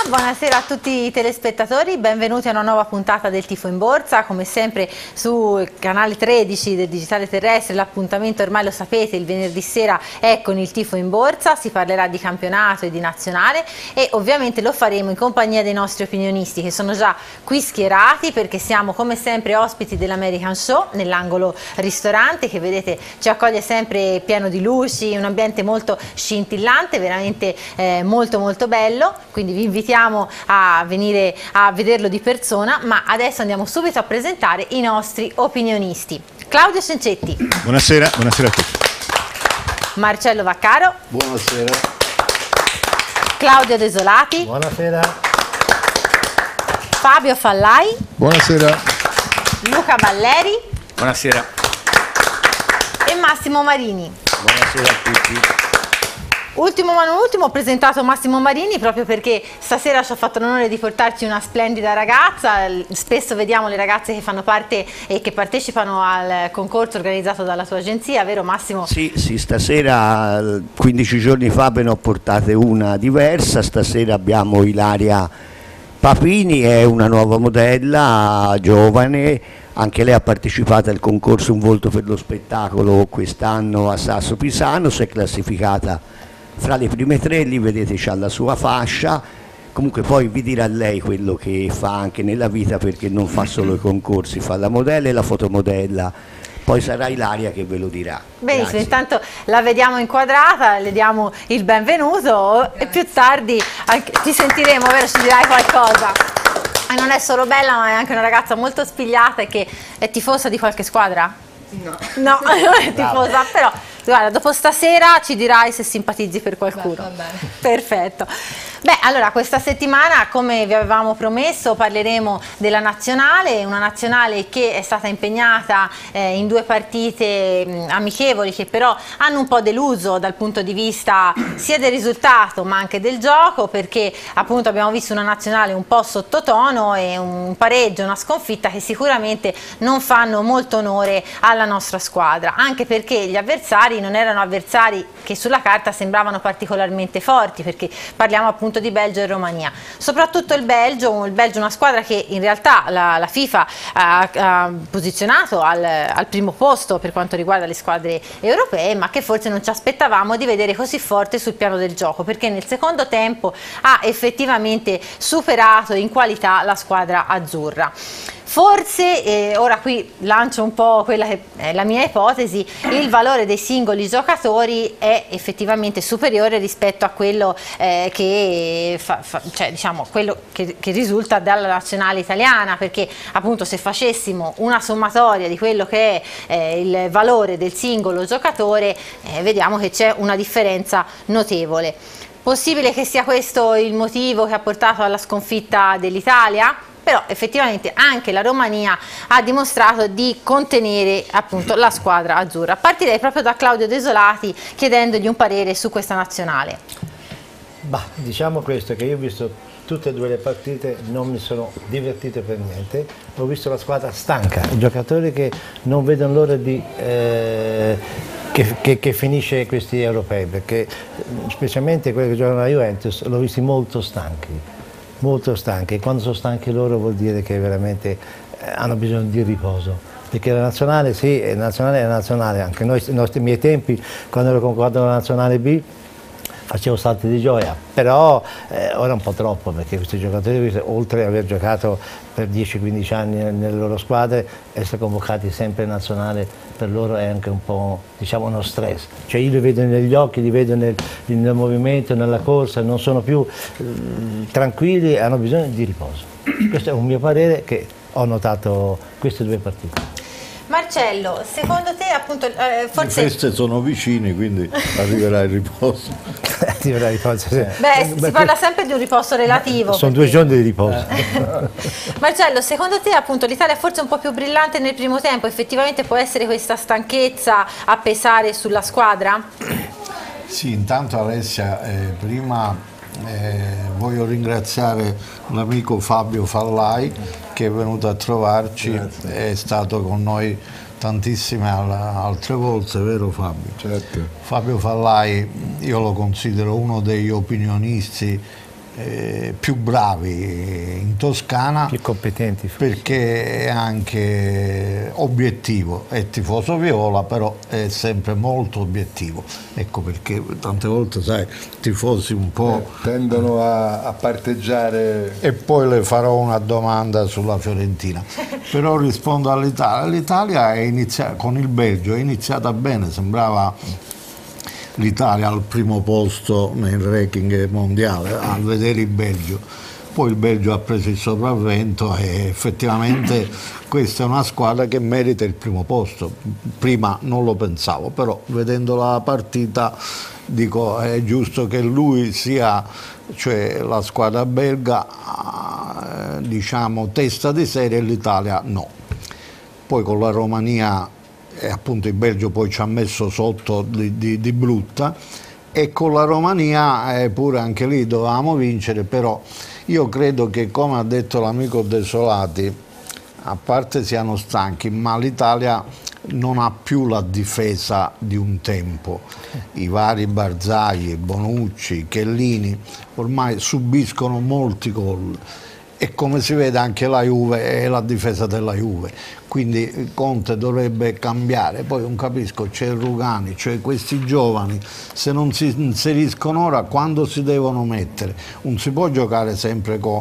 buonasera a tutti i telespettatori, benvenuti a una nuova puntata del Tifo in Borsa, come sempre sul canale 13 del Digitale Terrestre. L'appuntamento ormai lo sapete, il venerdì sera è con il Tifo in Borsa, si parlerà di campionato e di nazionale e ovviamente lo faremo in compagnia dei nostri opinionisti che sono già qui schierati, perché siamo come sempre ospiti dell'American Show nell'angolo ristorante, che vedete ci accoglie sempre pieno di luci, un ambiente molto scintillante, veramente molto bello, quindi vi invitiamo a venire a vederlo di persona, ma adesso andiamo subito a presentare i nostri opinionisti. Claudio Cencetti. Buonasera, buonasera a tutti. Marcello Vaccaro. Buonasera. Claudio Desolati. Buonasera. Fabio Fallai. Buonasera. Luca Balleri. Buonasera. E Massimo Marini. Buonasera a tutti. Ultimo ma non ultimo, ho presentato Massimo Marini proprio perché stasera ci ha fatto l'onore di portarci una splendida ragazza. Spesso vediamo le ragazze che fanno parte e che partecipano al concorso organizzato dalla tua agenzia, vero Massimo? Sì, stasera, 15 giorni fa ve ne ho portate una diversa, stasera abbiamo Ilaria Papini, è una nuova modella, giovane, anche lei ha partecipato al concorso Un volto per lo spettacolo quest'anno a Sasso Pisano, si è classificata fra le prime tre, lì vedete c'ha la sua fascia, comunque poi vi dirà lei quello che fa anche nella vita, perché non fa solo i concorsi, fa la modella e la fotomodella, poi sarà Ilaria che ve lo dirà. Benissimo, Grazie. intanto la vediamo inquadrata, le diamo il benvenuto. Grazie. E più tardi anche, ti sentiremo, vero? Ci dirai qualcosa. E non è solo bella, ma è anche una ragazza molto spigliata e che è tifosa di qualche squadra? No, non è tifosa, però guarda, dopo stasera ci dirai se simpatizzi per qualcuno. Va bene. Perfetto. Beh, allora questa settimana, come vi avevamo promesso, parleremo della nazionale, una nazionale che è stata impegnata in due partite amichevoli che però hanno un po' deluso dal punto di vista sia del risultato ma anche del gioco, perché appunto abbiamo visto una nazionale un po' sottotono e un pareggio, una sconfitta che sicuramente non fanno molto onore alla nostra squadra, anche perché gli avversari non erano avversari che sulla carta sembravano particolarmente forti, perché parliamo appunto di Belgio e Romania. Soprattutto il Belgio una squadra che in realtà la FIFA ha posizionato al primo posto per quanto riguarda le squadre europee, ma che forse non ci aspettavamo di vedere così forte sul piano del gioco, perché nel secondo tempo ha effettivamente superato in qualità la squadra azzurra. Forse, ora qui lancio un po' quella che è la mia ipotesi, il valore dei singoli giocatori è effettivamente superiore rispetto a quello quello che risulta dalla nazionale italiana, perché appunto se facessimo una sommatoria di quello che è il valore del singolo giocatore, vediamo che c'è una differenza notevole. Possibile che sia questo il motivo che ha portato alla sconfitta dell'Italia? Però effettivamente anche la Romania ha dimostrato di contenere appunto la squadra azzurra. Partirei proprio da Claudio Desolati chiedendogli un parere su questa nazionale. Bah, diciamo questo, che io ho visto tutte e due le partite, non mi sono divertito per niente, ho visto la squadra stanca, i giocatori che non vedono l'ora di che finisce questi europei, perché specialmente quelli che giocano alla Juventus l'ho visti molto stanchi. Molto stanchi, e quando sono stanchi loro vuol dire che veramente hanno bisogno di riposo, perché la nazionale sì, la nazionale è la nazionale, anche noi, ai miei tempi, quando ero con la nazionale B facevo salti di gioia, però ora un po' troppo, perché questi giocatori, oltre ad aver giocato per 10-15 anni nelle loro squadre, essere convocati sempre in nazionale per loro è anche un po', diciamo, uno stress, cioè io li vedo negli occhi, li vedo nel movimento, nella corsa, non sono più tranquilli e hanno bisogno di riposo. Questo è un mio parere che ho notato queste due partite. Marcello, secondo te appunto forse... Le feste sono vicine, quindi arriverà il riposo. Arriverà il riposo, sì. Beh, si parla sempre di un riposo relativo. Sono 2 giorni di riposo. Marcello, secondo te appunto l'Italia forse è un po' più brillante nel primo tempo, effettivamente può essere questa stanchezza a pesare sulla squadra? Sì, intanto Alessia, prima voglio ringraziare l'amico Fabio Fallai che è venuto a trovarci. Grazie. È stato con noi tantissime altre volte, vero Fabio? Certo. Fabio Fallai io lo considero uno degli opinionisti più bravi in Toscana, più competenti, perché è anche obiettivo, è tifoso viola, però è sempre molto obiettivo. Ecco perché tante volte, sai, tifosi un po' tendono a parteggiare. E poi le farò una domanda sulla Fiorentina, però rispondo all'Italia. L'Italia con il Belgio è iniziata bene, sembrava l'Italia al primo posto nel ranking mondiale a vedere il Belgio, poi il Belgio ha preso il sopravvento e effettivamente questa è una squadra che merita il primo posto. Prima non lo pensavo, però vedendo la partita dico è giusto che lui sia, cioè la squadra belga, diciamo testa di serie e l'Italia no. Poi con la Romania e appunto il Belgio poi ci ha messo sotto di brutta, e con la Romania pure anche lì dovevamo vincere, però io credo che, come ha detto l'amico Desolati, a parte siano stanchi, ma l'Italia non ha più la difesa di un tempo. I vari Barzagli, Bonucci, Chiellini ormai subiscono molti gol, e come si vede anche la Juve è la difesa della Juve, quindi Conte dovrebbe cambiare. Poi non capisco, c'è Rugani, cioè questi giovani, se non si inseriscono ora, quando si devono mettere? Non si può giocare sempre con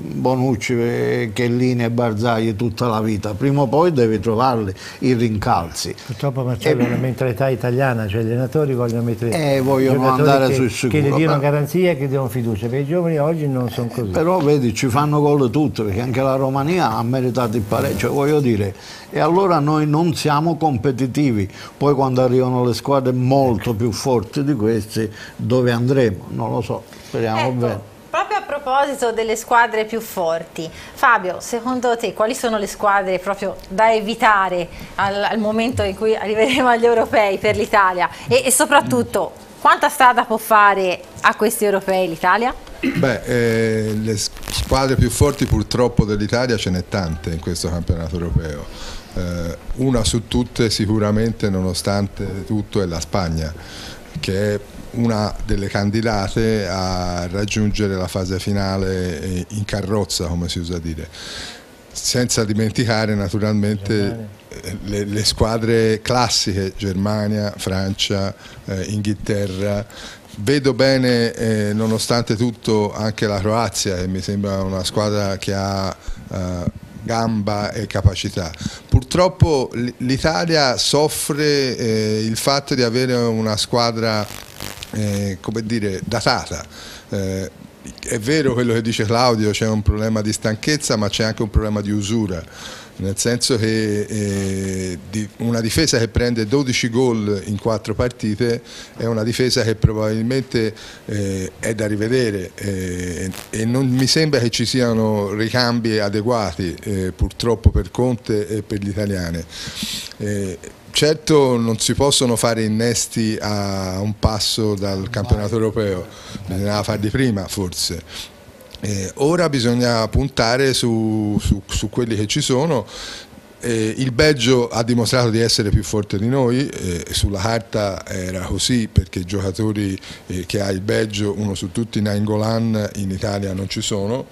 Bonucci, Chiellini e Barzagli tutta la vita, prima o poi devi trovarli i rincalzi. Purtroppo Marcello è una mentalità italiana, cioè gli allenatori vogliono mettere vogliono andare sul sicuro, che le diano garanzia e che diano fiducia, perché i giovani oggi non sono così. Però vedi, ci fanno gol tutti, perché anche la Romania ha meritato il pareggio, cioè, voglio dire, e allora noi non siamo competitivi. Poi quando arrivano le squadre molto più forti di questi, dove andremo? Non lo so, speriamo bene. Proprio a proposito delle squadre più forti, Fabio, secondo te quali sono le squadre proprio da evitare al momento in cui arriveremo agli europei per l'Italia, e soprattutto quanta strada può fare a questi europei l'Italia? Beh, le squadre più forti purtroppo dell'Italia ce n'è tante in questo campionato europeo. Una su tutte sicuramente, nonostante tutto, è la Spagna, che è una delle candidate a raggiungere la fase finale in carrozza, come si usa dire, senza dimenticare naturalmente le squadre classiche, Germania, Francia, Inghilterra. Vedo bene, nonostante tutto, anche la Croazia, che mi sembra una squadra che ha gamba e capacità. Purtroppo l'Italia soffre il fatto di avere una squadra come dire, datata. È vero quello che dice Claudio, c'è un problema di stanchezza, ma c'è anche un problema di usura, nel senso che una difesa che prende 12 gol in 4 partite è una difesa che probabilmente è da rivedere, e non mi sembra che ci siano ricambi adeguati purtroppo per Conte e per gli italiani. Certo non si possono fare innesti a un passo dal campionato europeo, bisognava farli prima forse. Ora bisogna puntare su quelli che ci sono. Il Belgio ha dimostrato di essere più forte di noi, sulla carta era così, perché i giocatori che ha il Belgio, uno su tutti, Nainggolan, in Italia non ci sono.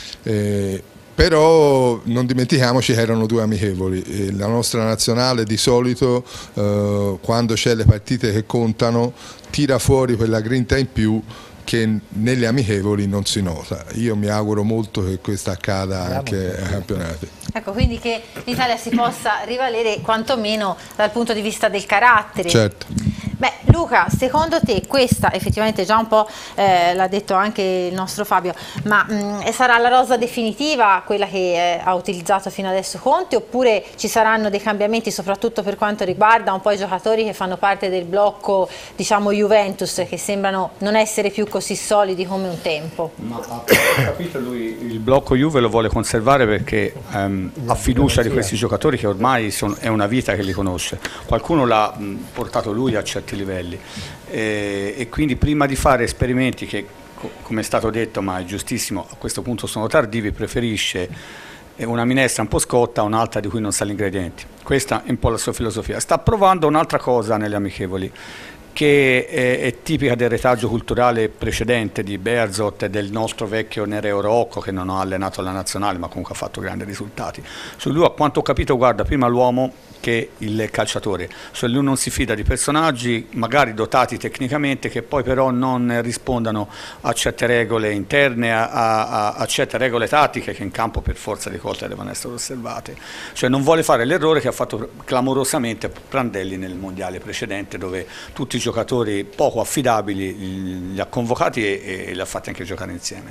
Però non dimentichiamoci che erano 2 amichevoli. La nostra nazionale di solito, quando c'è le partite che contano, tira fuori quella grinta in più che nelle amichevoli non si nota. Io mi auguro molto che questo accada anche ai campionati. Ecco, quindi che l'Italia si possa rivalere quantomeno dal punto di vista del carattere. Certo. Beh, Luca, secondo te questa effettivamente già un po' l'ha detto anche il nostro Fabio, ma sarà la rosa definitiva quella che ha utilizzato fino adesso Conte, oppure ci saranno dei cambiamenti soprattutto per quanto riguarda un po' i giocatori che fanno parte del blocco, diciamo, Juventus, che sembrano non essere più così solidi come un tempo? Ma ho capito, lui il blocco Juve lo vuole conservare perché ha fiducia di questi giocatori che ormai è una vita che li conosce. Qualcuno l'ha portato lui a certi livelli e quindi prima di fare esperimenti che, come è stato detto, ma è giustissimo, a questo punto sono tardivi, preferisce una minestra un po' scotta a un'altra di cui non sa gli ingredienti. Questa è un po' la sua filosofia. Sta provando un'altra cosa nelle amichevoli che è tipica del retaggio culturale precedente di Bearzot e del nostro vecchio Nereo Rocco, che non ha allenato la nazionale ma comunque ha fatto grandi risultati. Su lui, a quanto ho capito, guarda prima l'uomo che il calciatore, cioè lui non si fida di personaggi magari dotati tecnicamente che poi però non rispondano a certe regole interne, a certe regole tattiche che in campo per forza di cose devono essere osservate, cioè non vuole fare l'errore che ha fatto clamorosamente Prandelli nel mondiale precedente, dove tutti i giocatori poco affidabili li ha convocati e li ha fatti anche giocare insieme,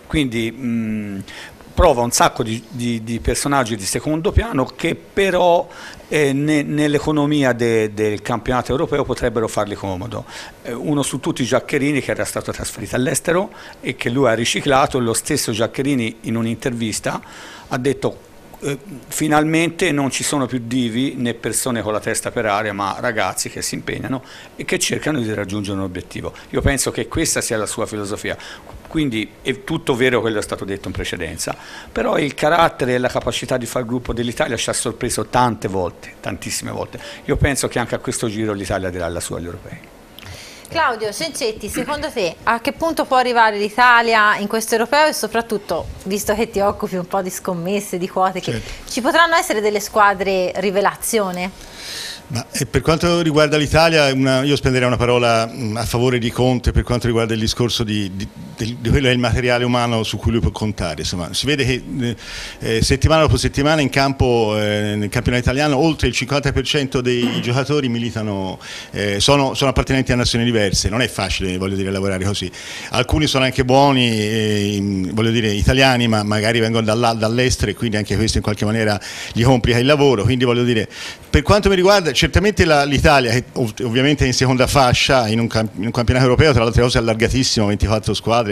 quindi prova un sacco di personaggi di secondo piano che però nell'economia del campionato europeo potrebbero fargli comodo. Uno su tutti Giaccherini, che era stato trasferito all'estero e che lui ha riciclato. Lo stesso Giaccherini in un'intervista ha detto: finalmente non ci sono più divi né persone con la testa per aria, ma ragazzi che si impegnano e che cercano di raggiungere un obiettivo. Io penso che questa sia la sua filosofia, quindi è tutto vero quello che è stato detto in precedenza, però il carattere e la capacità di far gruppo dell'Italia ci ha sorpreso tante volte, tantissime volte. Io penso che anche a questo giro l'Italia darà la sua agli europei. Claudio Cencetti, secondo te a che punto può arrivare l'Italia in questo europeo, e soprattutto, visto che ti occupi un po' di scommesse, di quote, che ci potranno essere delle squadre rivelazione? Ma per quanto riguarda l'Italia, io spenderei una parola a favore di Conte per quanto riguarda il discorso di quello che è il materiale umano su cui lui può contare. Insomma, si vede che settimana dopo settimana in campo, nel campionato italiano, oltre il 50% dei giocatori militano, sono appartenenti a nazioni diverse. Non è facile, voglio dire, lavorare così. Alcuni sono anche buoni, voglio dire, italiani, ma magari vengono dall'estero, e quindi anche questo in qualche maniera gli complica il lavoro. Quindi voglio dire, per quanto mi riguarda, certamente l'Italia, che ovviamente è in seconda fascia in un campionato europeo, tra le altre cose allargatissimo, 24 squadre,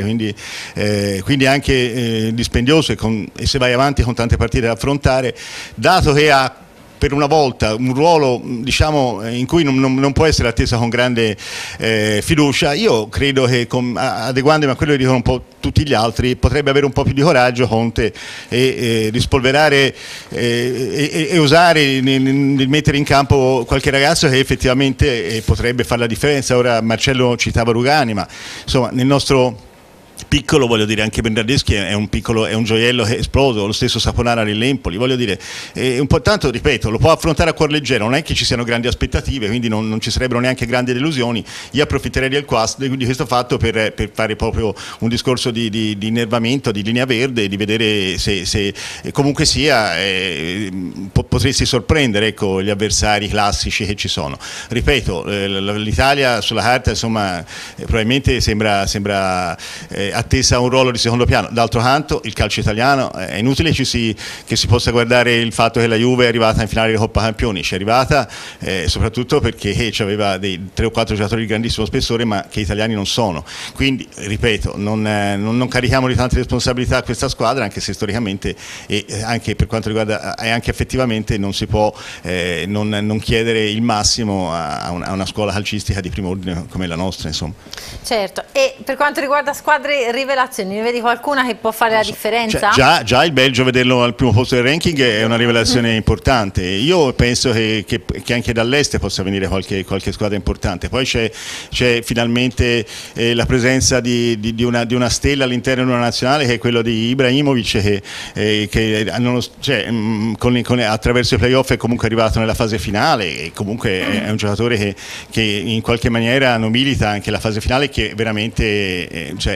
quindi anche dispendioso, e se vai avanti con tante partite da affrontare, dato che ha per una volta un ruolo, diciamo, in cui non può essere attesa con grande fiducia, io credo che adeguandomi a quello che dicono un po' tutti gli altri, potrebbe avere un po' più di coraggio Conte e rispolverare e osare nel mettere in campo qualche ragazzo che effettivamente potrebbe fare la differenza. Ora Marcello citava Rugani, ma insomma nel nostro piccolo, voglio dire, anche Bernardeschi è un gioiello che è esploso, lo stesso Saponara nell'Empoli, voglio dire, un po' tanto, ripeto, lo può affrontare a cuor leggero, non è che ci siano grandi aspettative, quindi non ci sarebbero neanche grandi delusioni. Io approfitterei di questo fatto per fare proprio un discorso di innervamento, di linea verde, di vedere se comunque sia potresti sorprendere, ecco, gli avversari classici che ci sono. Ripeto, l'Italia sulla carta, insomma, probabilmente sembra attesa a un ruolo di secondo piano. D'altro canto il calcio italiano, è inutile che si possa guardare il fatto che la Juve è arrivata in finale di Coppa Campioni, ci è arrivata soprattutto perché aveva dei 3 o 4 giocatori di grandissimo spessore, ma che italiani non sono. Quindi ripeto, non carichiamo di tante responsabilità a questa squadra, anche se storicamente e anche per quanto riguarda e anche effettivamente non si può non chiedere il massimo a una scuola calcistica di primo ordine come la nostra, insomma. Certo. E per quanto riguarda squadre rivelazioni, ne vedi qualcuna che può fare la differenza? Già il Belgio, vederlo al primo posto del ranking è una rivelazione importante. Io penso che anche dall'est possa venire qualche squadra importante. Poi c'è finalmente la presenza di una stella all'interno di una nazionale, che è quello di Ibrahimovic, che attraverso i playoff è comunque arrivato nella fase finale, e comunque è un giocatore che in qualche maniera milita anche la fase finale, che veramente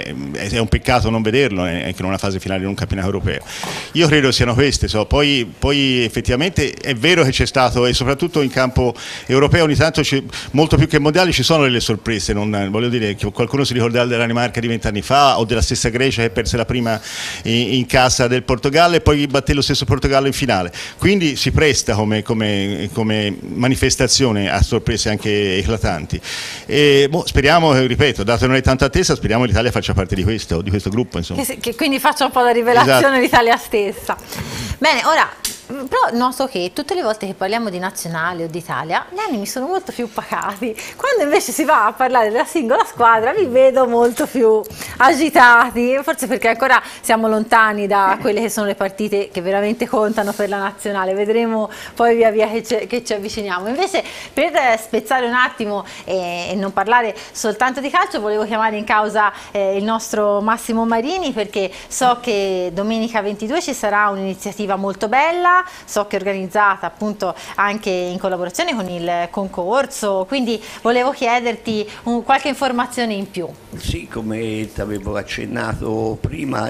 è un peccato non vederlo anche in una fase finale di un campionato europeo. Io credo siano queste. Poi effettivamente è vero che c'è stato, e soprattutto in campo europeo ogni tanto, molto più che mondiali, ci sono delle sorprese. Voglio dire che qualcuno si ricorderà della Danimarca di 20 anni fa, o della stessa Grecia che perse la prima in casa del Portogallo e poi batté lo stesso Portogallo in finale. Quindi si presta come manifestazione a sorprese anche eclatanti. Speriamo, ripeto, dato che non è tanto attesa, speriamo che l'Italia faccia parte di questo gruppo, insomma. Che quindi faccia un po' la rivelazione, esatto, l'Italia stessa. Bene, ora però noto che tutte le volte che parliamo di nazionale o d'Italia gli animi sono molto più pacati, quando invece si va a parlare della singola squadra vi vedo molto più agitati, forse perché ancora siamo lontani da quelle che sono le partite che veramente contano per la nazionale, vedremo poi via via che ci avviciniamo. Invece, per spezzare un attimo e non parlare soltanto di calcio, volevo chiamare in causa il nostro Massimo Marini, perché so che domenica 22 ci sarà un'iniziativa molto bella, so che è organizzata appunto anche in collaborazione con il concorso, quindi volevo chiederti qualche informazione in più. Sì, come ti avevo accennato prima,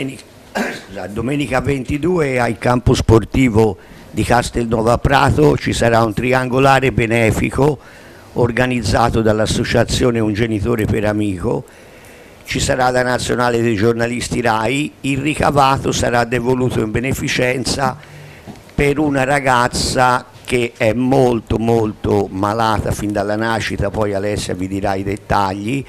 la domenica 22 al campo sportivo di Castelnuovo Prato ci sarà un triangolare benefico organizzato dall'associazione Un Genitore per Amico. Ci sarà la nazionale dei giornalisti RAI, il ricavato sarà devoluto in beneficenza per una ragazza che è molto molto malata fin dalla nascita, poi Alessia vi dirà i dettagli.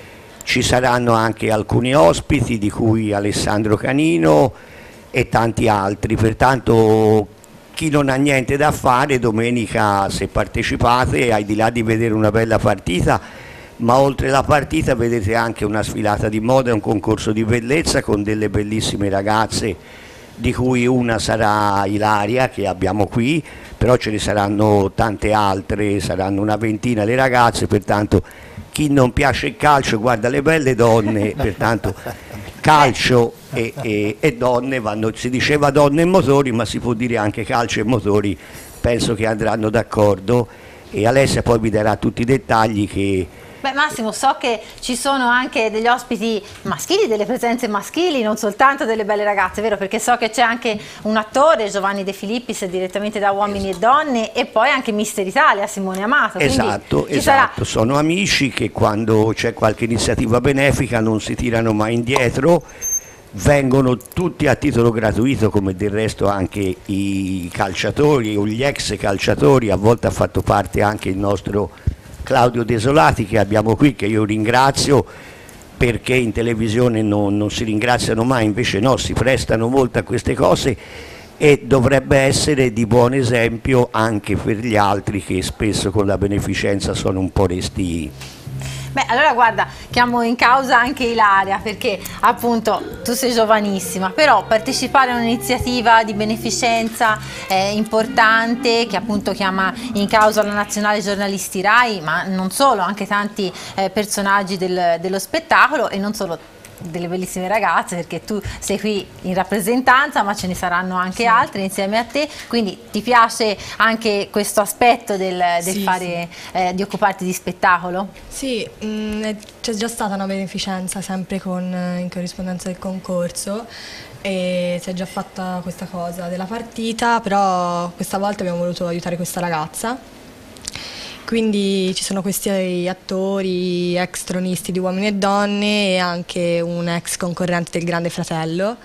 Ci saranno anche alcuni ospiti, di cui Alessandro Canino e tanti altri, pertanto chi non ha niente da fare domenica, se partecipate, al di là di vedere una bella partita, ma oltre la partita vedete anche una sfilata di moda, un concorso di bellezza con delle bellissime ragazze, di cui una sarà Ilaria, che abbiamo qui, però ce ne saranno tante altre, saranno una ventina le ragazze, pertanto chi non piace il calcio guarda le belle donne, pertanto calcio e donne vanno, si diceva donne e motori, ma si può dire anche calcio e motori, penso che andranno d'accordo, e Alessia poi vi darà tutti i dettagli che... Beh, Massimo, so che ci sono anche degli ospiti maschili, delle presenze maschili, non soltanto delle belle ragazze, vero? Perché so che c'è anche un attore, Giovanni De Filippis, direttamente da Uomini e Donne, e poi anche Mister Italia, Simone Amato. Esatto, esatto. Sono amici che quando c'è qualche iniziativa benefica non si tirano mai indietro, vengono tutti a titolo gratuito, come del resto anche i calciatori o gli ex calciatori, a volte ha fatto parte anche il nostro Claudio Desolati che abbiamo qui, che io ringrazio, perché in televisione non si ringraziano mai, invece no, si prestano molto a queste cose e dovrebbe essere di buon esempio anche per gli altri che spesso con la beneficenza sono un po' restii. Beh, allora guarda, chiamo in causa anche Ilaria, perché appunto tu sei giovanissima, però partecipare a un'iniziativa di beneficenza importante, che appunto chiama in causa la nazionale giornalisti RAI, ma non solo, anche tanti personaggi dello spettacolo, e non solo delle bellissime ragazze, perché tu sei qui in rappresentanza, ma ce ne saranno anche altre insieme a te, quindi ti piace anche questo aspetto del fare, di occuparti di spettacolo? Sì, c'è già stata una beneficenza sempre in corrispondenza del concorso e si è già fatta questa cosa della partita, però questa volta abbiamo voluto aiutare questa ragazza. Quindi ci sono questi attori, ex tronisti di Uomini e Donne e anche un ex concorrente del Grande Fratello.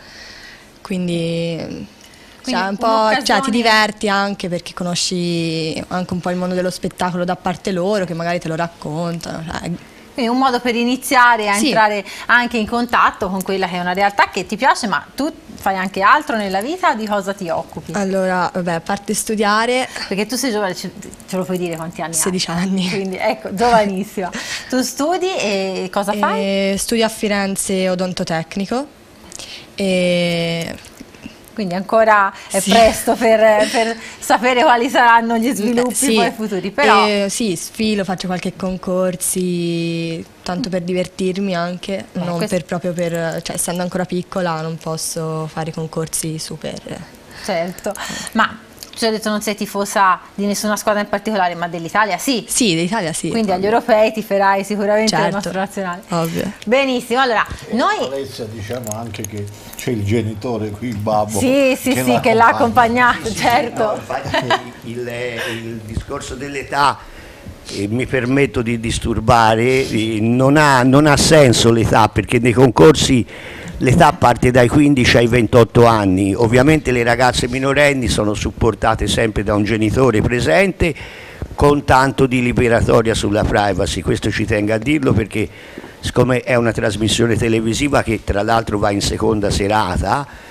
Quindi cioè, un po', ti diverti anche perché conosci anche un po' il mondo dello spettacolo da parte loro, che magari te lo raccontano. Quindi un modo per iniziare a entrare anche in contatto con quella che è una realtà che ti piace, ma tu fai anche altro nella vita? Di cosa ti occupi? Allora, vabbè, a parte studiare... Perché tu sei giovane, ce lo puoi dire quanti anni 16 hai? anni. Quindi ecco, giovanissima. Tu studi e cosa fai? Studio a Firenze odontotecnico e... Quindi ancora è presto per sapere quali saranno gli sviluppi poi futuri, però... sì, sfilo, faccio qualche concorsi, tanto per divertirmi anche, non proprio per... cioè essendo ancora piccola non posso fare concorsi super... Certo, ma... Ci ho detto non sei tifosa di nessuna squadra in particolare, ma dell'Italia sì. Sì, dell'Italia sì. Quindi agli europei ti farai sicuramente il nostro nazionale. Ovvio. Benissimo, allora noi... Alessia, diciamo anche che c'è il genitore qui, il babbo. Sì, che l'ha accompagnato, certo. No, infatti il discorso dell'età, mi permetto di disturbare, non ha senso l'età, perché nei concorsi l'età parte dai 15 ai 28 anni, ovviamente le ragazze minorenni sono supportate sempre da un genitore presente con tanto di liberatoria sulla privacy, questo ci tengo a dirlo perché siccome è una trasmissione televisiva che tra l'altro va in seconda serata,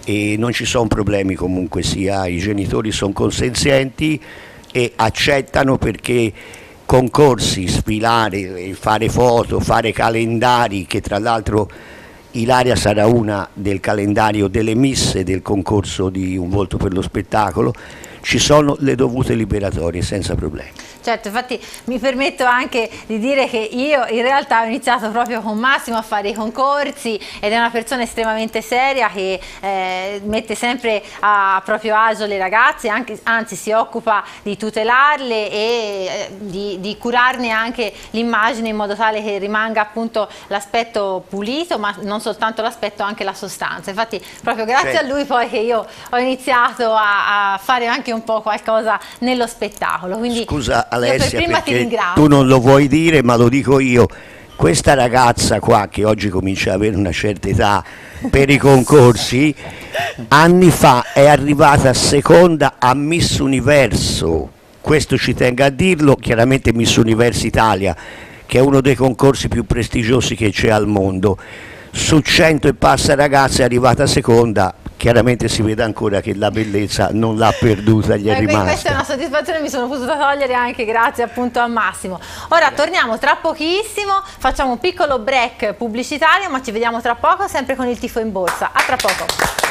e non ci sono problemi comunque sia, i genitori sono consenzienti e accettano, perché concorsi, sfilare, fare foto, fare calendari, che tra l'altro Ilaria sarà una del calendario delle Miss del concorso di Un volto per lo spettacolo, ci sono le dovute liberatorie senza problemi. Certo, infatti mi permetto anche di dire che io in realtà ho iniziato proprio con Massimo a fare i concorsi, ed è una persona estremamente seria che mette sempre a proprio agio le ragazze, anzi si occupa di tutelarle e di curarne anche l'immagine, in modo tale che rimanga appunto l'aspetto pulito, ma non soltanto l'aspetto, anche la sostanza. Infatti proprio grazie a lui poi che io ho iniziato a fare anche un po' qualcosa nello spettacolo. Quindi scusa Alessia, per prima ti perché ringrazio. tu non lo vuoi dire, ma lo dico io. Questa ragazza qua, che oggi comincia ad avere una certa età per i concorsi, anni fa è arrivata seconda a Miss Universo. Questo ci tengo a dirlo. Chiaramente Miss Universo Italia, che è uno dei concorsi più prestigiosi che c'è al mondo. Su 100 e passa ragazze è arrivata seconda. Chiaramente si vede ancora che la bellezza non l'ha perduta, gli è rimasta. Questa è una soddisfazione che mi sono potuta togliere anche grazie appunto a Massimo. Ora torniamo tra pochissimo, facciamo un piccolo break pubblicitario, ma ci vediamo tra poco sempre con il tifo in borsa. A tra poco.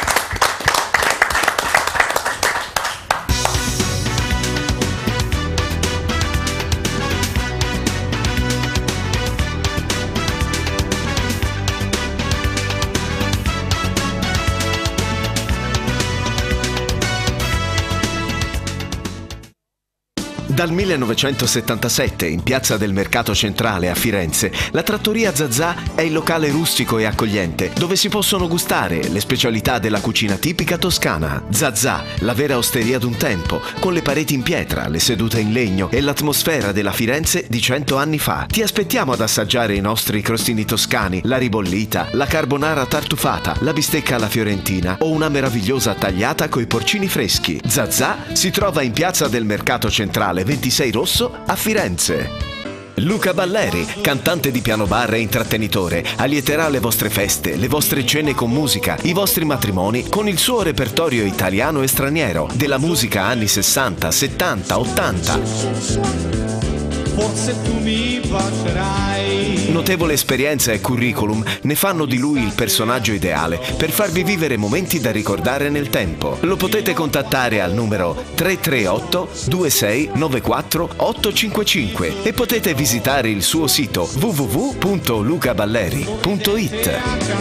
Dal 1977, in piazza del Mercato Centrale a Firenze, la trattoria Zazà è il locale rustico e accogliente dove si possono gustare le specialità della cucina tipica toscana. Zazà, la vera osteria d'un tempo, con le pareti in pietra, le sedute in legno e l'atmosfera della Firenze di 100 anni fa. Ti aspettiamo ad assaggiare i nostri crostini toscani, la ribollita, la carbonara tartufata, la bistecca alla fiorentina o una meravigliosa tagliata coi porcini freschi. Zazà si trova in piazza del Mercato Centrale 26 Rosso a Firenze. Luca Balleri, cantante di piano bar e intrattenitore, allieterà le vostre feste, le vostre cene con musica, i vostri matrimoni con il suo repertorio italiano e straniero, della musica anni 60, 70, 80. Forse tu mi bacerai. Notevole esperienza e curriculum ne fanno di lui il personaggio ideale per farvi vivere momenti da ricordare nel tempo. Lo potete contattare al numero 338 26 94 855 e potete visitare il suo sito www.lucaballeri.it.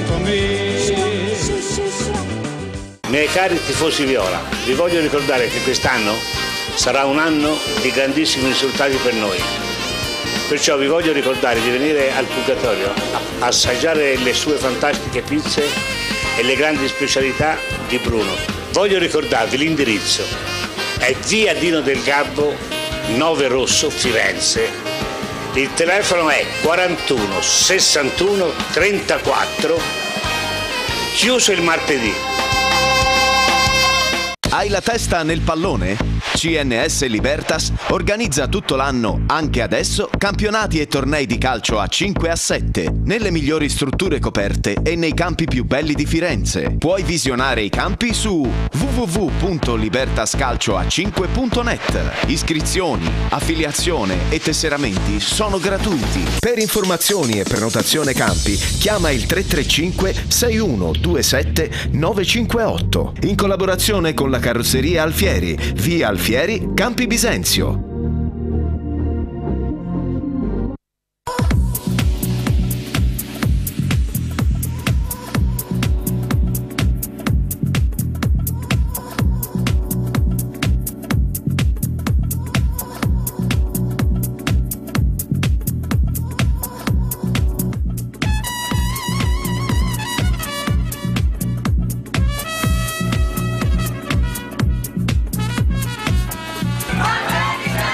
Miei cari tifosi viola, vi voglio ricordare che quest'anno sarà un anno di grandissimi risultati per noi. Perciò vi voglio ricordare di venire al Purgatorio a assaggiare le sue fantastiche pizze e le grandi specialità di Bruno. Voglio ricordarvi l'indirizzo. È via Dino del Gabbo 9 Rosso, Firenze. Il telefono è 41 61 34, chiuso il martedì. Hai la testa nel pallone? CNS Libertas organizza tutto l'anno, anche adesso, campionati e tornei di calcio a 5 a 7, nelle migliori strutture coperte e nei campi più belli di Firenze. Puoi visionare i campi su www.libertascalcioa5.net. Iscrizioni, affiliazione e tesseramenti sono gratuiti. Per informazioni e prenotazione campi, chiama il 335 6127 958. In collaborazione con la carrozzeria Alfieri, via Alfieri, Campi Bisenzio. America!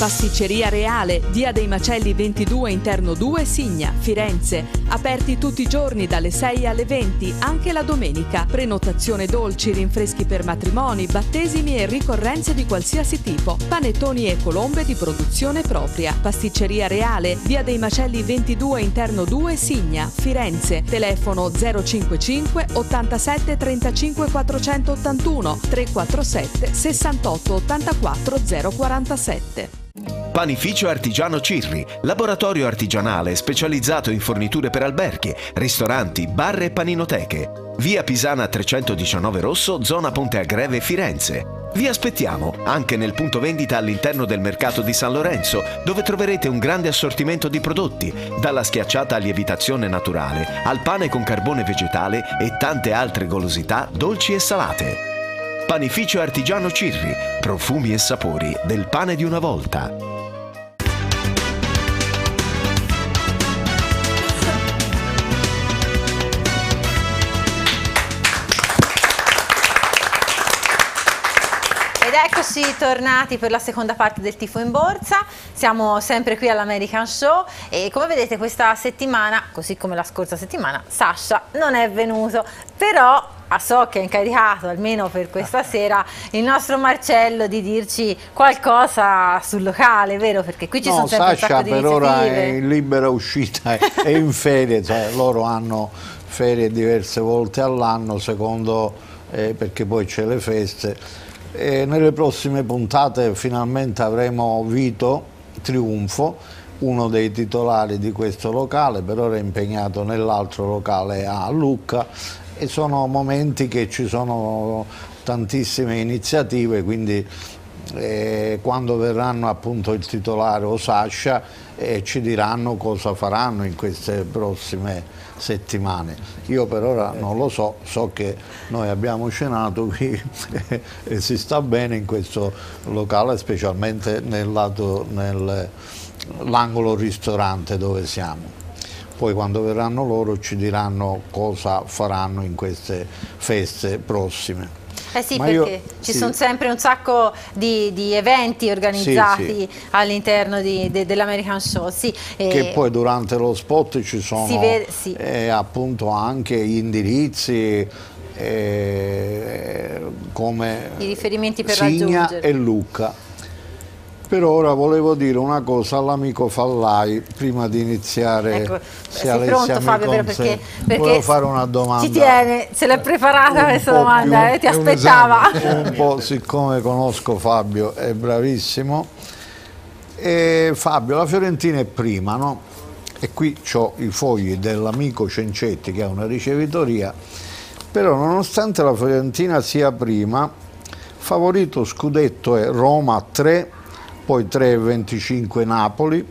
Pasticceria Reale, via dei Macelli 22 interno 2 Signa, Firenze. Aperti tutti i giorni dalle 6 alle 20, anche la domenica. Prenotazione dolci, rinfreschi per matrimoni, battesimi e ricorrenze di qualsiasi tipo. Panettoni e colombe di produzione propria. Pasticceria Reale, via dei Macelli 22 interno 2 Signa, Firenze. Telefono 055 87 35 481 347 68 84 047. Panificio Artigiano Cirri, laboratorio artigianale specializzato in forniture per alberghi, ristoranti, bar e paninoteche. Via Pisana 319 Rosso, zona Ponte a Greve, Firenze. Vi aspettiamo anche nel punto vendita all'interno del mercato di San Lorenzo, dove troverete un grande assortimento di prodotti, dalla schiacciata a lievitazione naturale, al pane con carbone vegetale e tante altre golosità dolci e salate. Panificio Artigiano Cirri, profumi e sapori del pane di una volta. Ed eccoci tornati per la seconda parte del Tifo in Borsa. Siamo sempre qui all'American Show e come vedete questa settimana, così come la scorsa settimana, Sasha non è venuto, però so che è incaricato, almeno per questa sera, il nostro Marcello di dirci qualcosa sul locale, vero? Perché qui ci sono sempre Sasha un sacco di per ora è iniziative. in libera uscita, è in ferie, cioè loro hanno ferie diverse volte all'anno, secondo perché poi c'è le feste. E nelle prossime puntate finalmente avremo Vito Triunfo, uno dei titolari di questo locale, per ora è impegnato nell'altro locale a Lucca, e sono momenti che ci sono tantissime iniziative, quindi quando verranno appunto il titolare o Sasha ci diranno cosa faranno in queste prossime settimane. Io per ora non lo so, so che noi abbiamo cenato qui e si sta bene in questo locale, specialmente nell'angolo ristorante dove siamo. Poi quando verranno loro ci diranno cosa faranno in queste feste prossime. Eh sì, perché ci sono sempre un sacco di eventi organizzati all'interno dell'American Show. Sì, che poi durante lo spot ci sono appunto anche gli indirizzi come i riferimenti per Signa raggiungere. E Lucca. Per ora volevo dire una cosa all'amico Fallai prima di iniziare. Ecco, se sei pronto Fabio, perché volevo fare una domanda. Ci tiene, se l'è preparata questa domanda, ti aspettava. Un po', siccome conosco Fabio, è bravissimo. E Fabio, la Fiorentina è prima, no? E qui ho i fogli dell'amico Cencetti, che è una ricevitoria, però nonostante la Fiorentina sia prima, favorito scudetto è Roma 3, poi 3,25 Napoli,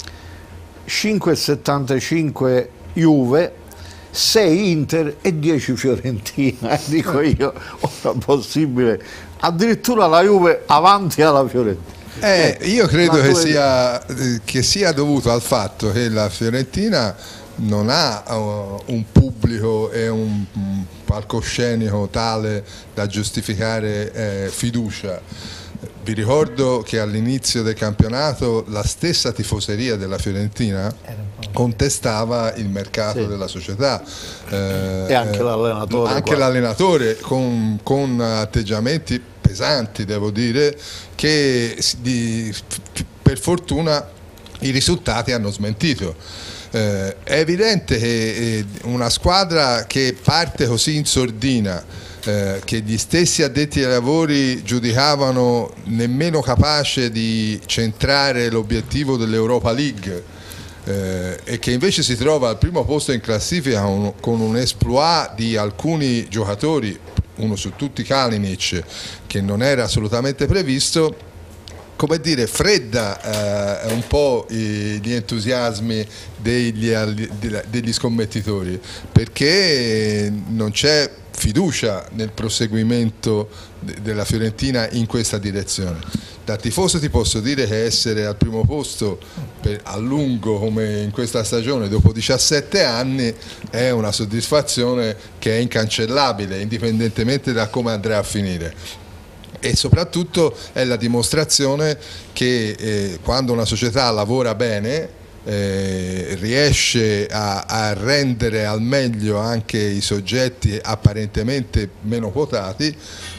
5,75 Juve, 6 Inter e 10 Fiorentina. Dico io, ora possibile, addirittura la Juve avanti alla Fiorentina. Io credo che sia dovuto al fatto che la Fiorentina non ha un pubblico e un palcoscenico tale da giustificare fiducia. Vi ricordo che all'inizio del campionato la stessa tifoseria della Fiorentina contestava il mercato della società e anche l'allenatore. Anche l'allenatore con atteggiamenti pesanti, devo dire, che per fortuna i risultati hanno smentito. È evidente che una squadra che parte così in sordina, che gli stessi addetti ai lavori giudicavano nemmeno capace di centrare l'obiettivo dell'Europa League, e che invece si trova al primo posto in classifica con un exploit di alcuni giocatori, uno su tutti Kalinic, che non era assolutamente previsto, come dire, fredda un po' gli entusiasmi degli scommettitori, perché non c'è fiducia nel proseguimento della Fiorentina in questa direzione. Da tifoso ti posso dire che essere al primo posto a lungo come in questa stagione dopo 17 anni è una soddisfazione che è incancellabile indipendentemente da come andrà a finire. e soprattutto è la dimostrazione che quando una società lavora bene riesce a rendere al meglio anche i soggetti apparentemente meno quotati,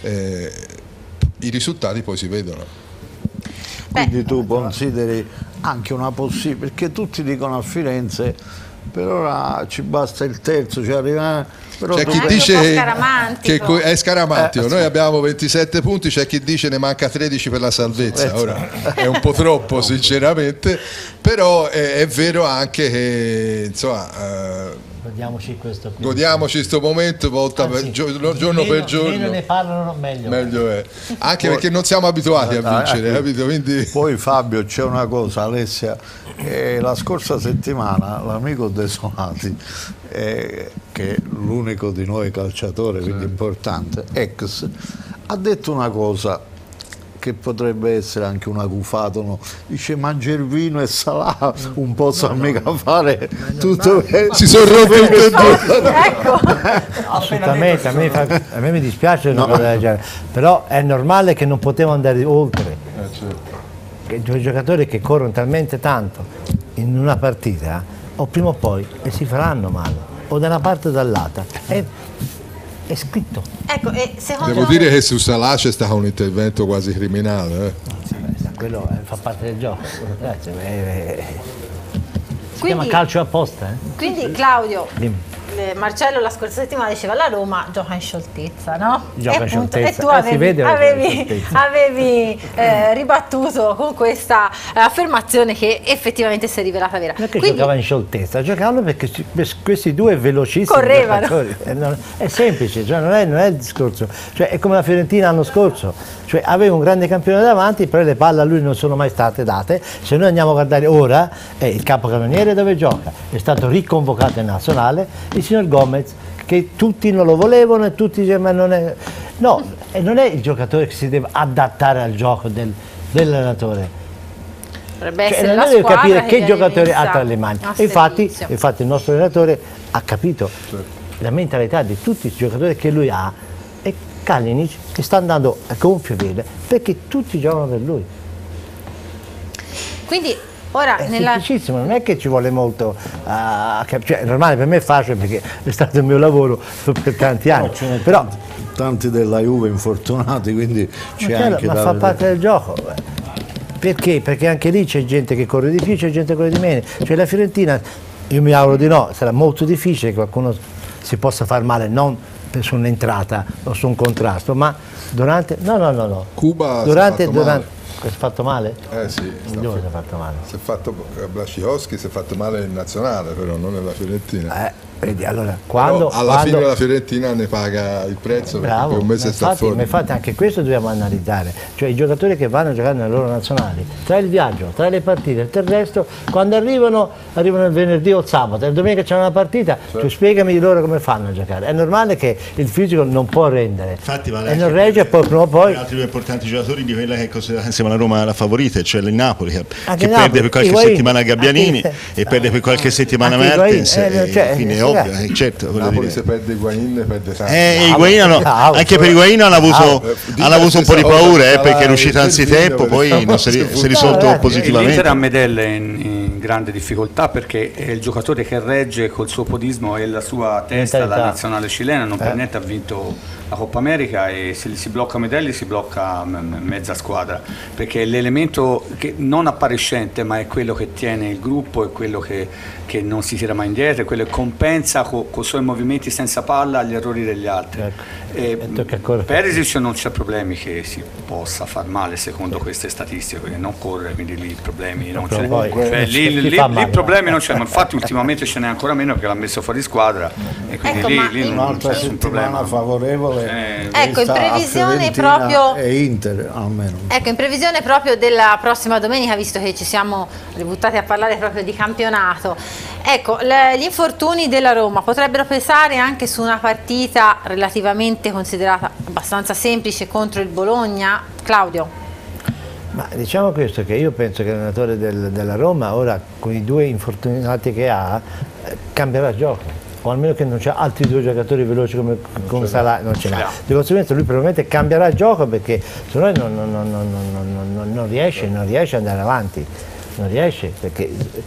i risultati poi si vedono. Quindi tu consideri anche una possibilità, perché tutti dicono a Firenze per ora ci basta il terzo, cioè arriva. C'è chi dice che è scaramantico, noi abbiamo 27 punti, c'è chi dice ne manca 13 per la salvezza, ora è un po' troppo sinceramente, però è vero anche che insomma godiamoci questo momento giorno per giorno, meno ne parlano meglio è, anche poi, perché non siamo abituati a vincere, capito? Quindi... Poi Fabio, c'è una cosa, Alessia, la scorsa settimana l'amico Desolati, che è l'unico di noi calciatore, quindi importante, ex, ha detto una cosa che potrebbe essere anche una gufata, no? Dice mangia il vino e salà, un po' sa mica fare tutto, si sono rotti tutti e due. Ecco. Assolutamente, a me mi dispiace una cosa del genere, però è normale che non potevano andare oltre. Che due giocatori che corrono talmente tanto in una partita, o prima o poi si faranno male, o da una parte o dall'altra. È scritto. Ecco, e secondo Devo dire che su Salah c'è stato un intervento quasi criminale. Quello fa parte del gioco. Si chiama calcio apposta. Quindi Claudio, Marcello la scorsa settimana diceva la Roma gioca in scioltezza, no? Gioca in scioltezza. E tu avevi ribattuto con questa affermazione che effettivamente si è rivelata vera. Non è che giocava in scioltezza, giocavano perché questi due velocissimi correvano. È semplice, cioè non è il discorso, cioè è come la Fiorentina l'anno scorso, cioè aveva un grande campione davanti, però le palle a lui non sono mai state date. Se noi andiamo a guardare ora, il capocannoniere dove gioca, è stato riconvocato in nazionale, il signor Gomez, che tutti non lo volevano e tutti dicevano ma non è... No, e non è il giocatore che si deve adattare al gioco dell'allenatore. Dovrebbe Cioè, essere non deve capire che giocatore ha tra le mani. E infatti il nostro allenatore ha capito la mentalità di tutti i giocatori che lui ha, e Kalinic che sta andando a gonfie vele perché tutti giocano per lui. Quindi ora è semplicissimo, non è che ci vuole molto, cioè, è normale, per me è facile perché è stato il mio lavoro per tanti anni, però tanti della Juve infortunati, quindi c'è anche ma fa parte del gioco. Perché? Perché anche lì c'è gente che corre di più, c'è gente che corre di meno. Cioè la Fiorentina, io mi auguro di no, sarà molto difficile che qualcuno si possa far male, non su un'entrata o su un contrasto, ma durante... No. Cuba durante si è fatto male? Sì. Si è fatto male. Blasciowski si è fatto male in nazionale, però non nella Fiorentina. Vedi, allora, quando fine la Fiorentina ne paga il prezzo, perché per un mese sta fuori. Ma infatti anche questo dobbiamo analizzare, cioè i giocatori che vanno a giocare nelle loro nazionali, tra il viaggio, tra le partite e tutto il resto, quando arrivano il venerdì o il sabato, e il domenica c'è una partita, tu spiegami loro come fanno a giocare. È normale che il fisico non può rendere, infatti, e non regge, e poi prima o poi... altri due importanti giocatori di quella che è considerata insieme alla Roma la favorita, cioè il Napoli, che Napoli, perde per qualche settimana Gabbianini e perde per qualche settimana Mertens, quindi è ovvio, certo. Napoli se perde Higuain perde tanto. Anche per Higuain hanno avuto un po' di paura, perché è uscito anzitempo, poi non si è risolto positivamente. L'Inter ha Medelle in grande difficoltà perché è il giocatore che regge col suo podismo e la sua testa la nazionale cilena, non per niente ha vinto la Coppa America, e se si blocca Medelli si blocca mezza squadra, perché è l'elemento che non appariscente ma è quello che tiene il gruppo, è quello che non si tira mai indietro, è quello che compensa con i suoi movimenti senza palla gli errori degli altri. Perisic non c'è problemi che si possa far male secondo queste statistiche, perché non corre, quindi lì i problemi non c'è, lì problemi non c'è, ma infatti ultimamente ce n'è ancora meno perché l'ha messo fuori squadra, e quindi lì non c'è un problema favorevole. Ecco, in previsione proprio e Inter almeno. Ecco, in previsione proprio della prossima domenica, visto che ci siamo ributtati a parlare proprio di campionato, ecco, gli infortuni della Roma potrebbero pesare anche su una partita relativamente considerata abbastanza semplice contro il Bologna, Claudio? Ma diciamo questo, che io penso che l'allenatore della Roma ora con i due infortunati che ha cambierà gioco. o almeno che non c'è altri 2 giocatori veloci come Salah, non ce l'ha. Di conseguenza lui probabilmente cambierà il gioco, perché se no non riesce ad andare avanti. Non riesce, perché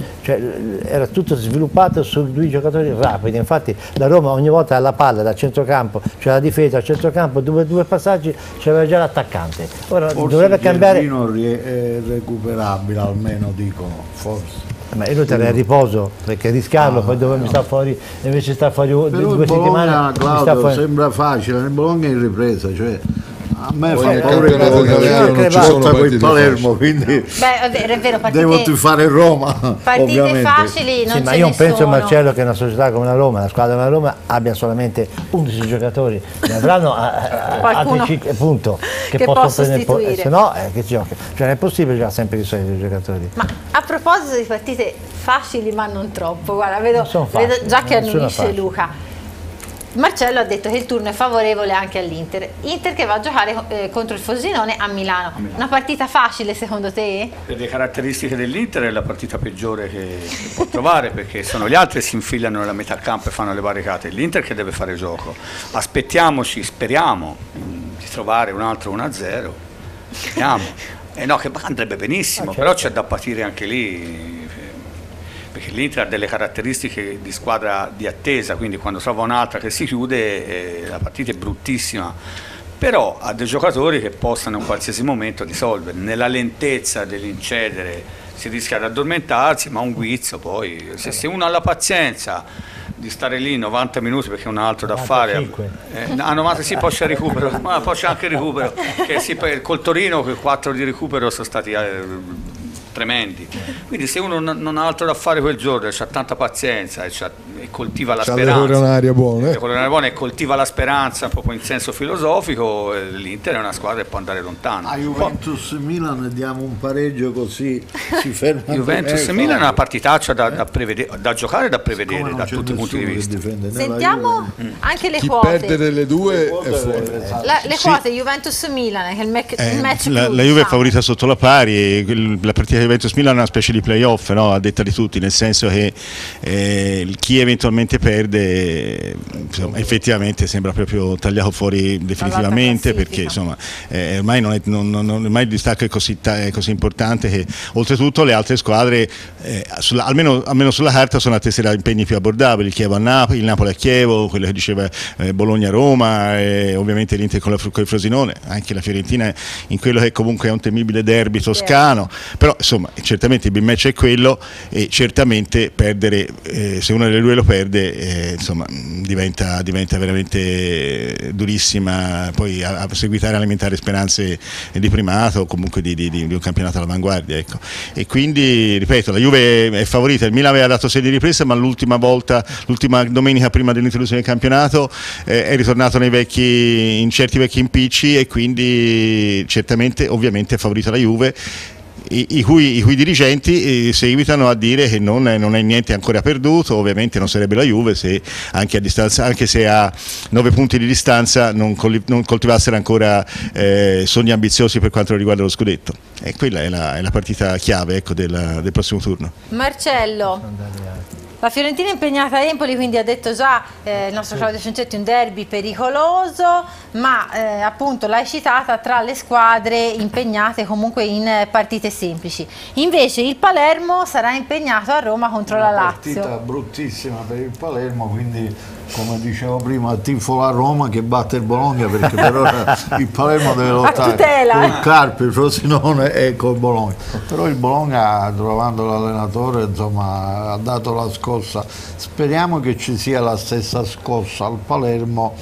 era tutto sviluppato su 2 giocatori rapidi. Infatti la Roma ogni volta alla palla da centrocampo, cioè la difesa a centrocampo, due passaggi, c'aveva già l'attaccante. Ora forse dovrebbe cambiare. È recuperabile, almeno dicono, forse. Ma è inutile il riposo, perché rischiarlo, poi mi sta fuori, invece sta fuori 2 settimane. Claudio, sembra facile, nel Bologna è in ripresa, cioè a me poi fa paura che non ci sono partite Palermo, quindi è vero, devo tifare Roma. Partite ovviamente. facili non ma ce io ne penso, sono. Marcello, che una società come la Roma, la squadra della Roma, abbia solamente 11 giocatori, ne avranno altri 5 punto che possono prendere, se no che gioca, cioè non è possibile giocare sempre i soliti giocatori. Ma a proposito di partite facili ma non troppo, guarda, vedo già che annuisce Luca. Marcello ha detto che il turno è favorevole anche all'Inter. Inter che va a giocare contro il Frosinone a Milano. Una partita facile secondo te? Per le caratteristiche dell'Inter è la partita peggiore che può trovare, perché sono gli altri che si infilano nella metà campo e fanno le barricate. L'Inter che deve fare gioco. Aspettiamoci, speriamo di trovare un altro 1-0. Speriamo. No, che andrebbe benissimo, certo. Però c'è da patire anche lì. Perché l'Inter ha delle caratteristiche di squadra di attesa, quindi quando trova un'altra che si chiude la partita è bruttissima, però ha dei giocatori che possano in qualsiasi momento risolvere. Nella lentezza dell'incedere si rischia di addormentarsi, ma un guizzo poi, se uno ha la pazienza di stare lì 90 minuti perché non ha altro da fare, a 90 sì, poi c'è recupero, ma poi c'è anche recupero, che sì, col Torino quei 4 di recupero sono stati tremendi, quindi se uno non ha altro da fare quel giorno, ha tanta pazienza e coltiva la speranza, le coronarie buone e coltiva la speranza proprio in senso filosofico, l'Inter è una squadra che può andare lontano. A Juventus Milan diamo un pareggio così si ferma. Juventus Milan è una partitaccia da giocare e da prevedere da tutti i punti di vista. Sentiamo anche le chi quote. perde delle 2 è fuori. Le quote Juventus Milan, che è il match la Juve è favorita sotto la pari, e la partita Juventus-Milan è una specie di playoff, no? A detta di tutti, nel senso che chi eventualmente perde insomma, effettivamente sembra proprio tagliato fuori definitivamente, perché insomma, ormai il distacco è così importante che oltretutto le altre squadre almeno sulla carta sono attese da impegni più abbordabili, il Chievo a Napoli, il Napoli a Chievo, quello che diceva Bologna-Roma, ovviamente l'Inter con il Frosinone, anche la Fiorentina in quello che comunque è un temibile derby toscano, però insomma certamente il big match è quello, e certamente perdere, se uno delle due lo perde, insomma diventa veramente durissima poi a seguitare a alimentare speranze di primato o comunque di un campionato all'avanguardia, ecco. E quindi ripeto, la Juve è favorita, il Milan aveva dato segni di ripresa, ma l'ultima domenica prima dell'introduzione del campionato è ritornato in certi vecchi impicci, e quindi certamente ovviamente è favorita la Juve, i cui dirigenti seguitano a dire che non è niente ancora perduto. Ovviamente non sarebbe la Juve se anche se a 9 punti di distanza non coltivassero ancora sogni ambiziosi per quanto riguarda lo scudetto, e quella è la partita chiave, ecco, del prossimo turno. Marcello, la Fiorentina è impegnata a Empoli, quindi ha detto già il nostro Claudio Cincetti un derby pericoloso, ma appunto l'hai citata tra le squadre impegnate comunque in partite semplici. Invece il Palermo sarà impegnato a Roma contro la Lazio. Una partita bruttissima per il Palermo, quindi come dicevo prima tifo la Roma che batte il Bologna, perché per ora il Palermo deve lottare con il Carpi, il Frosinone e col Bologna. Però il Bologna, trovando l'allenatore, insomma, ha dato la scossa. Speriamo che ci sia la stessa scossa al Palermo,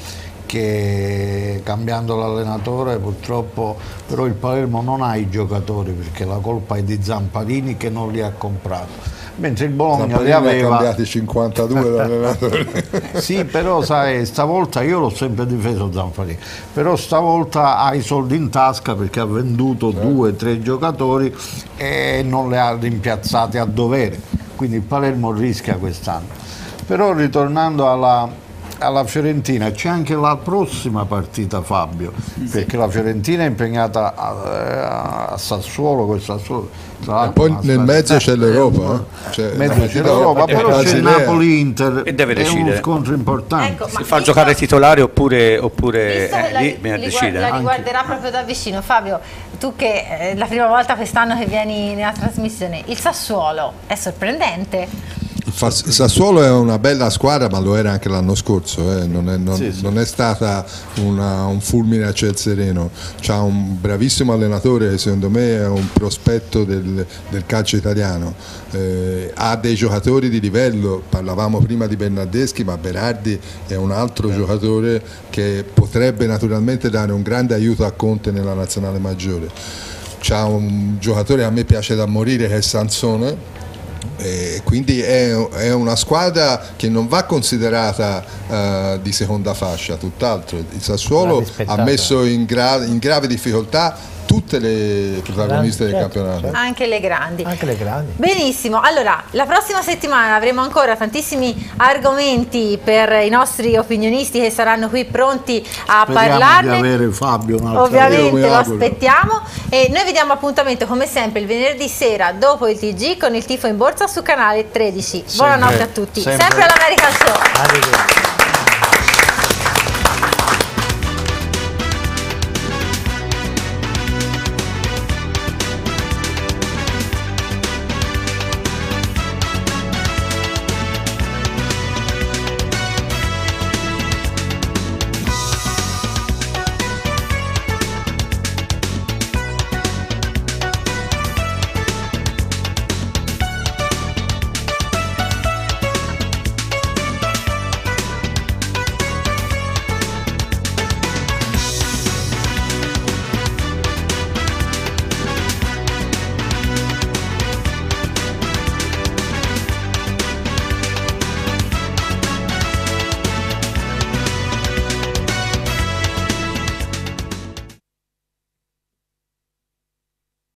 che cambiando l'allenatore purtroppo però il Palermo non ha i giocatori, perché la colpa è di Zamparini che non li ha comprati. Mentre il Bologna li aveva cambiati 52 l'allenatore. Sì, però sai, stavolta io l'ho sempre difeso Zamparini, però stavolta ha i soldi in tasca perché ha venduto 2 o 3 giocatori e non li ha rimpiazzati a dovere, quindi il Palermo rischia quest'anno. Però ritornando alla Fiorentina c'è anche la prossima partita, Fabio, perché la Fiorentina è impegnata a Sassuolo, quel Sassuolo. E poi nel mezzo c'è l'Europa, però c'è il Napoli-Inter e deve decidere. È uno scontro importante. Ecco, si fa giocare titolare oppure lì bisogna decidere. La riguarderà proprio da vicino. Fabio, tu che è la prima volta quest'anno che vieni nella trasmissione, il Sassuolo è sorprendente? Il Sassuolo è una bella squadra, ma lo era anche l'anno scorso, non è stata un fulmine a ciel sereno. C'ha un bravissimo allenatore, secondo me è un prospetto del calcio italiano, ha dei giocatori di livello, parlavamo prima di Bernardeschi, ma Berardi è un altro giocatore che potrebbe naturalmente dare un grande aiuto a Conte nella nazionale maggiore. C'ha un giocatore che a me piace da morire, che è Sansone. Quindi è una squadra che non va considerata di seconda fascia, tutt'altro. Il Sassuolo ha messo in grave difficoltà tutte le protagoniste del campionato, anche le grandi. Benissimo, allora la prossima settimana avremo ancora tantissimi argomenti per i nostri opinionisti che saranno qui pronti a parlarne. Di avere Fabio ovviamente lo aspettiamo, e noi vi diamo appuntamento come sempre il venerdì sera dopo il TG con il tifo in borsa su canale 13. Buonanotte a tutti, sempre all'American Show.